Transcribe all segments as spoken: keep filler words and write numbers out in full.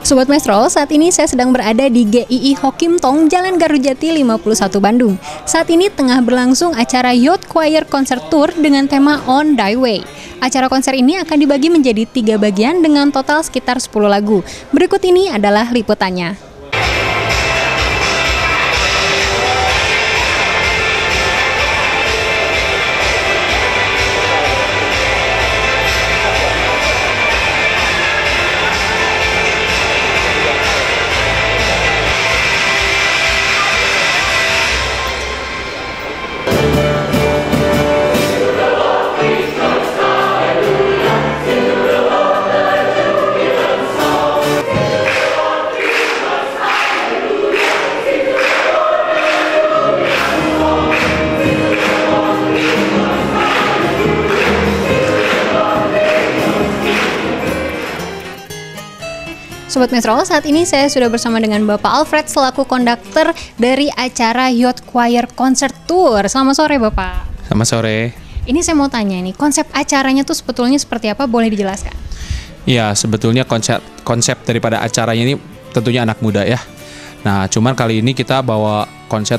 Sobat Maestro, saat ini saya sedang berada di G I I Hokim Tong, Jalan Garujati lima puluh satu Bandung. Saat ini tengah berlangsung acara Youth Choir Concert Tour dengan tema On Thy Way. Acara konser ini akan dibagi menjadi tiga bagian dengan total sekitar sepuluh lagu. Berikut ini adalah liputannya. Sobat Metro, saat ini saya sudah bersama dengan Bapak Alfred selaku konduktor dari acara Youth Choir Concert Tour. Selamat sore Bapak. Selamat sore. Ini saya mau tanya nih, konsep acaranya tuh sebetulnya seperti apa? Boleh dijelaskan? Ya, sebetulnya konsep konsep daripada acaranya ini tentunya anak muda ya. Nah, cuman kali ini kita bawa konsep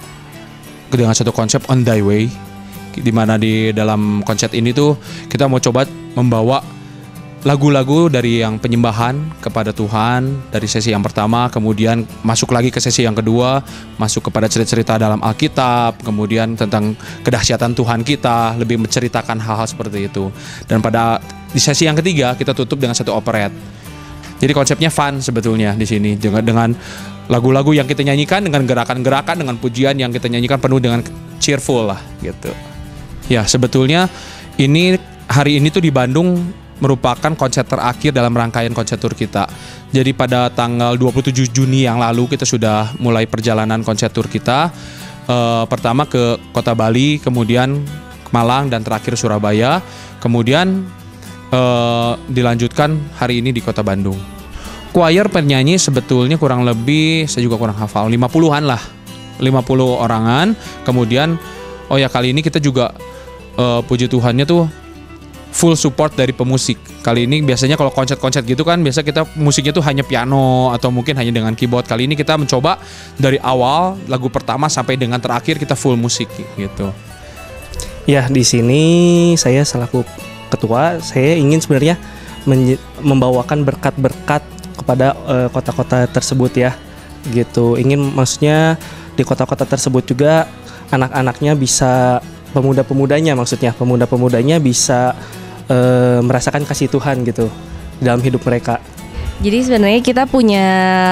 dengan satu konsep On Thy Way, di mana di dalam konsep ini tuh kita mau coba membawa lagu-lagu dari yang penyembahan kepada Tuhan dari sesi yang pertama, kemudian masuk lagi ke sesi yang kedua, masuk kepada cerita-cerita dalam Alkitab, kemudian tentang kedahsyatan Tuhan kita, lebih menceritakan hal-hal seperti itu. Dan pada di sesi yang ketiga kita tutup dengan satu operet. Jadi konsepnya fun sebetulnya di sini dengan dengan lagu-lagu yang kita nyanyikan, dengan gerakan-gerakan, dengan pujian yang kita nyanyikan penuh dengan cheerful lah gitu. Ya, sebetulnya ini hari ini tuh di Bandung merupakan konser terakhir dalam rangkaian konser tour kita. Jadi pada tanggal dua puluh tujuh Juni yang lalu kita sudah mulai perjalanan konser tour kita. E, pertama ke Kota Bali, kemudian Malang, dan terakhir Surabaya. Kemudian e, dilanjutkan hari ini di Kota Bandung. Choir penyanyi sebetulnya kurang lebih, saya juga kurang hafal, lima puluhan lah. lima puluh orangan. Kemudian, oh ya kali ini kita juga e, puji Tuhannya tuh full support dari pemusik. Kali ini biasanya kalau konser-konser gitu kan biasa kita musiknya tuh hanya piano atau mungkin hanya dengan keyboard. Kali ini kita mencoba dari awal lagu pertama sampai dengan terakhir kita full musik gitu. Ya, di sini saya selaku ketua, saya ingin sebenarnya membawakan berkat-berkat kepada uh, kota-kota tersebut ya. Gitu. Ingin maksudnya di kota-kota tersebut juga anak-anaknya bisa, pemuda-pemudanya maksudnya, pemuda-pemudanya bisa e, merasakan kasih Tuhan gitu dalam hidup mereka. Jadi sebenarnya kita punya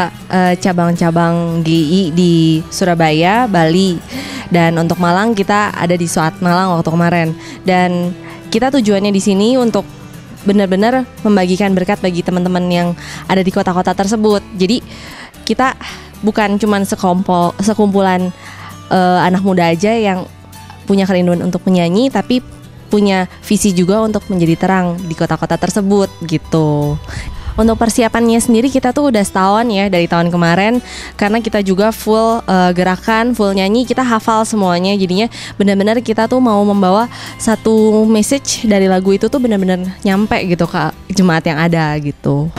e, cabang-cabang G I I di Surabaya, Bali, dan untuk Malang kita ada di Suat Malang waktu kemarin. Dan kita tujuannya di sini untuk benar-benar membagikan berkat bagi teman-teman yang ada di kota-kota tersebut. Jadi kita bukan cuma sekompol, sekumpulan e, anak muda aja yang punya kerinduan untuk menyanyi, tapi punya visi juga untuk menjadi terang di kota-kota tersebut gitu. Untuk persiapannya sendiri kita tuh udah setahun ya dari tahun kemarin, karena kita juga full uh, gerakan, full nyanyi, kita hafal semuanya. Jadinya benar-benar kita tuh mau membawa satu message dari lagu itu tuh benar-benar nyampe gitu ke jemaat yang ada gitu.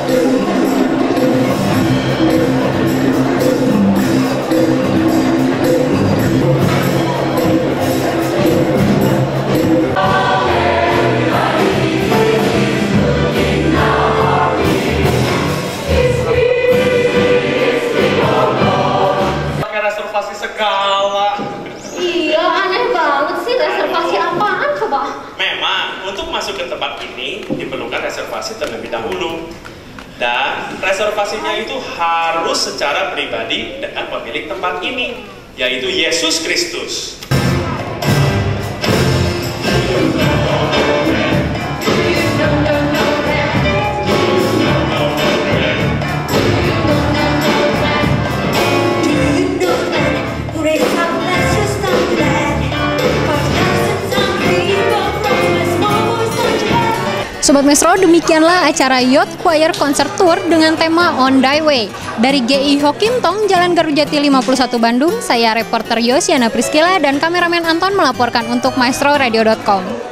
Reservasi segala. Iya, aneh banget sih, reservasi apaan coba? Memang, untuk masuk ke tempat ini diperlukan reservasi terlebih dahulu. Dan reservasinya itu harus secara pribadi dengan pemilik tempat ini, yaitu Yesus Kristus. Sobat Maestro, demikianlah acara Youth Choir Concert Tour dengan tema On Thy Way. Dari G I I Hokim Tong, Jalan Garujati lima puluh satu Bandung, saya reporter Yosiana Priskila dan kameramen Anton melaporkan untuk maestro radio dot com.